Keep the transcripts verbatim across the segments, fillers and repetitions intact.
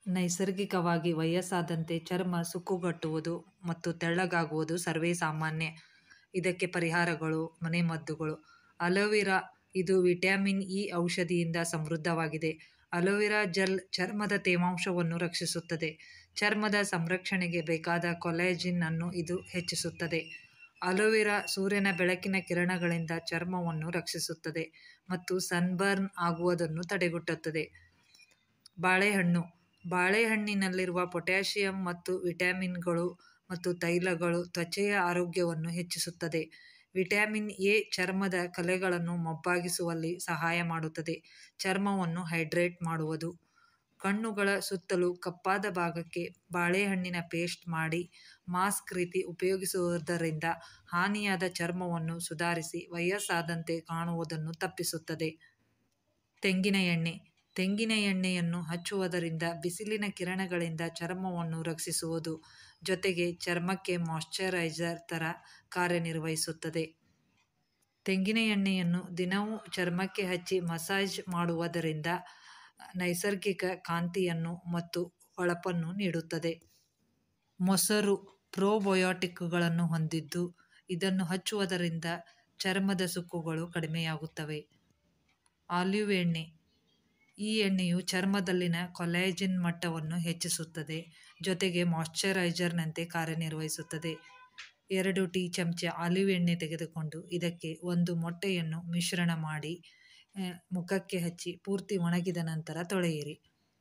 ನೈಸರ್ಗಿಕವಾಗಿ ವಯಸ್ಸಾದಂತೆ ಚರ್ಮ ಸುಕ್ಕುಗಟ್ಟುವುದು ಮತ್ತು ತೆಳ್ಳಗಾಗುವುದು ಸರ್ವೇ ಸಾಮಾನ್ಯ. ಇದಕ್ಕೆ ಪರಿಹಾರಗಳು ಮನೆಮದ್ದುಗಳು. ಅಲೋವೆರಾ ಇದು ವಿಟಮಿನ್ ಇ ಔಷಧಿಯಿಂದ ಸಮೃದ್ಧವಾಗಿದೆ. ಅಲೋವೆರಾ ಜೆಲ್ ಚರ್ಮದ ತೇವಾಂಶವನ್ನು ರಕ್ಷಿಸುತ್ತದೆ. ಚರ್ಮದ ಸಂರಕ್ಷಣೆಗೆ ಬೇಕಾದ ಕೊಲಾಜಿನ್ ಅನ್ನು ಇದು ಹೆಚ್ಚಿಸುತ್ತದೆ. ಅಲೋವೆರಾ ಸೂರ್ಯನ ಬೆಳಕಿನ ಕಿರಣಗಳಿಂದ ಚರ್ಮವನ್ನು ರಕ್ಷಿಸುತ್ತದೆ ಮತ್ತು ಸನ್ಬರ್ನ್ ಆಗುವುದನ್ನು ತಡೆಗಟ್ಟುತ್ತದೆ. ಬಾಳೆಹಣ್ಣು ಬಾಳೆಹಣ್ಣಿನಲ್ಲಿರುವ ಪೊಟ್ಯಾಷಿಯಂ ಮತ್ತು ವಿಟಮಿನ್ಗಳು ಮತ್ತು ತೈಲಗಳು ತ್ವಚೆಯ ಆರೋಗ್ಯವನ್ನು ಹೆಚ್ಚಿಸುತ್ತದೆ. ವಿಟಮಿನ್ ಎ ಚರ್ಮದ ಕಲೆಗಳನ್ನು ಮೊಬ್ಬಾಗಿಸುವಲ್ಲಿ ಸಹಾಯ ಮಾಡುತ್ತದೆ. ಚರ್ಮವನ್ನು ಹೈಡ್ರೇಟ್ ಮಾಡುವುದು. ಕಣ್ಣುಗಳ ಸುತ್ತಲೂ ಕಪ್ಪಾದ ಭಾಗಕ್ಕೆ ಬಾಳೆಹಣ್ಣಿನ ಪೇಸ್ಟ್ ಮಾಡಿ ಮಾಸ್ಕ್ ರೀತಿ ಉಪಯೋಗಿಸುವುದರಿಂದ ಹಾನಿಯಾದ ಚರ್ಮವನ್ನು ಸುಧಾರಿಸಿ ವಯಸ್ಸಾದಂತೆ ಕಾಣುವುದನ್ನು ತಪ್ಪಿಸುತ್ತದೆ. ತೆಂಗಿನ ಎಣ್ಣೆ ತೆಂಗಿನ ಎಣ್ಣೆಯನ್ನು ಹಚ್ಚುವುದರಿಂದ ಬಿಸಿಲಿನ ಕಿರಣಗಳಿಂದ ಚರ್ಮವನ್ನು ರಕ್ಷಿಸುವುದು ಜೊತೆಗೆ ಚರ್ಮಕ್ಕೆ ಮಾಯ್ಶ್ಚರೈಸರ್ ಥರ ಕಾರ್ಯನಿರ್ವಹಿಸುತ್ತದೆ. ತೆಂಗಿನ ಎಣ್ಣೆಯನ್ನು ದಿನವೂ ಚರ್ಮಕ್ಕೆ ಹಚ್ಚಿ ಮಸಾಜ್ ಮಾಡುವುದರಿಂದ ನೈಸರ್ಗಿಕ ಕಾಂತಿಯನ್ನು ಮತ್ತು ಹೊಳಪನ್ನು ನೀಡುತ್ತದೆ. ಮೊಸರು ಪ್ರೋಬಯೋಟಿಕ್ಗಳನ್ನು ಹೊಂದಿದ್ದು ಇದನ್ನು ಹಚ್ಚುವುದರಿಂದ ಚರ್ಮದ ಸುಕ್ಕುಗಳು ಕಡಿಮೆಯಾಗುತ್ತವೆ. ಆಲಿವ್ ಎಣ್ಣೆ ಈ ಎಣ್ಣೆಯು ಚರ್ಮದಲ್ಲಿನ ಕೊಲಾಜಿನ್ ಮಟ್ಟವನ್ನು ಹೆಚ್ಚಿಸುತ್ತದೆ ಜೊತೆಗೆ ಮಾಯ್ಶ್ಚರೈಸರ್ನಂತೆ ಕಾರ್ಯನಿರ್ವಹಿಸುತ್ತದೆ. ಎರಡು ಟೀ ಚಮಚ ಆಲಿವ್ ಎಣ್ಣೆ ತೆಗೆದುಕೊಂಡು ಇದಕ್ಕೆ ಒಂದು ಮೊಟ್ಟೆಯನ್ನು ಮಿಶ್ರಣ ಮಾಡಿ ಮುಖಕ್ಕೆ ಹಚ್ಚಿ ಪೂರ್ತಿ ಒಣಗಿದ ನಂತರ ತೊಳೆಯಿರಿ.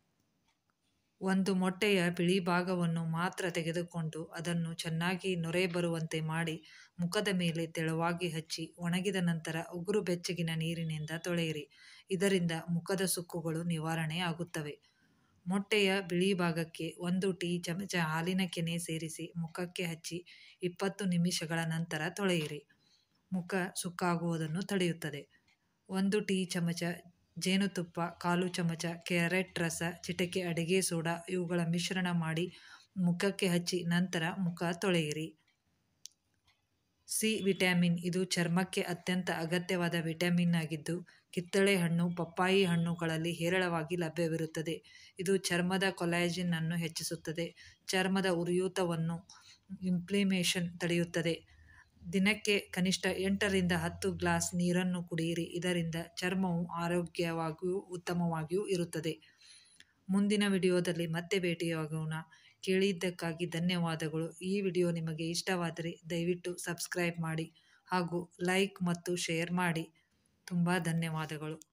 ಒಂದು ಮೊಟ್ಟೆಯ ಬಿಳಿ ಭಾಗವನ್ನು ಮಾತ್ರ ತೆಗೆದುಕೊಂಡು ಅದನ್ನು ಚೆನ್ನಾಗಿ ನೊರೆ ಬರುವಂತೆ ಮಾಡಿ ಮುಖದ ಮೇಲೆ ತೆಳುವಾಗಿ ಹಚ್ಚಿ ಒಣಗಿದ ನಂತರ ಉಗುರು ಬೆಚ್ಚಗಿನ ನೀರಿನಿಂದ ತೊಳೆಯಿರಿ. ಇದರಿಂದ ಮುಖದ ಸುಕ್ಕುಗಳು ನಿವಾರಣೆ ಆಗುತ್ತವೆ. ಮೊಟ್ಟೆಯ ಬಿಳಿ ಭಾಗಕ್ಕೆ ಒಂದು ಟೀ ಚಮಚ ಹಾಲಿನ ಕೆನೆ ಸೇರಿಸಿ ಮುಖಕ್ಕೆ ಹಚ್ಚಿ ಇಪ್ಪತ್ತು ನಿಮಿಷಗಳ ನಂತರ ತೊಳೆಯಿರಿ. ಮುಖ ಸುಕ್ಕಾಗುವುದನ್ನು ತಡೆಯುತ್ತದೆ. ಒಂದು ಟೀ ಚಮಚ ಜೇನುತುಪ್ಪ, ಕಾಲು ಚಮಚ ಕ್ಯಾರೆಟ್ ರಸ, ಚಿಟಿಕೆ ಅಡಿಗೆ ಸೋಡಾ ಇವುಗಳ ಮಿಶ್ರಣ ಮಾಡಿ ಮುಖಕ್ಕೆ ಹಚ್ಚಿ ನಂತರ ಮುಖ ತೊಳೆಯಿರಿ. ಸಿ ವಿಟಮಿನ್ ಇದು ಚರ್ಮಕ್ಕೆ ಅತ್ಯಂತ ಅಗತ್ಯವಾದ ವಿಟಮಿನ್ ಆಗಿದ್ದು ಕಿತ್ತಳೆ ಹಣ್ಣು, ಪಪ್ಪಾಯಿ ಹಣ್ಣುಗಳಲ್ಲಿ ಹೇರಳವಾಗಿ ಲಭ್ಯವಿರುತ್ತದೆ. ಇದು ಚರ್ಮದ ಕೊಲಾಜಿನ್ ಅನ್ನು ಹೆಚ್ಚಿಸುತ್ತದೆ. ಚರ್ಮದ ಉರಿಯೂತವನ್ನು ಇನ್ಫ್ಲಮೇಷನ್ ತಡೆಯುತ್ತದೆ. ದಿನಕ್ಕೆ ಕನಿಷ್ಠ ಎಂಟರಿಂದ ಹತ್ತು ಗ್ಲಾಸ್ ನೀರನ್ನು ಕುಡಿಯಿರಿ. ಇದರಿಂದ ಚರ್ಮವು ಆರೋಗ್ಯವಾಗಿಯೂ ಉತ್ತಮವಾಗಿಯೂ ಇರುತ್ತದೆ. ಮುಂದಿನ ವಿಡಿಯೋದಲ್ಲಿ ಮತ್ತೆ ಭೇಟಿಯಾಗೋಣ. ಕೇಳಿದ್ದಕ್ಕಾಗಿ ಧನ್ಯವಾದಗಳು. ಈ ವಿಡಿಯೋ ನಿಮಗೆ ಇಷ್ಟವಾದರೆ ದಯವಿಟ್ಟು ಸಬ್ಸ್ಕ್ರೈಬ್ ಮಾಡಿ ಹಾಗೂ ಲೈಕ್ ಮತ್ತು ಶೇರ್ ಮಾಡಿ. ತುಂಬ ಧನ್ಯವಾದಗಳು.